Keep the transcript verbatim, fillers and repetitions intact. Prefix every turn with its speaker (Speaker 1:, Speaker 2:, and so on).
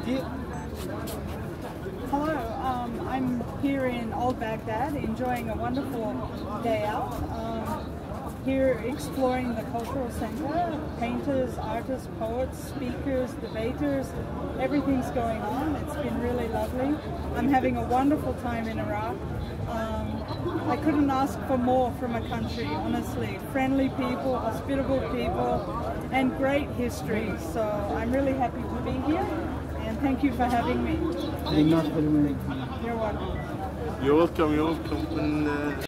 Speaker 1: Hello, um, I'm here in Old Baghdad enjoying a wonderful day out. Um, here exploring the cultural center, painters, artists, poets, speakers, debaters, everything's going on. It's been really lovely. I'm having a wonderful time in Iraq. Um, I couldn't ask for more from a country, honestly. Friendly people, hospitable people, and great history. So I'm really happy to be here, and thank you for having me. You're welcome.
Speaker 2: You're welcome, you're welcome.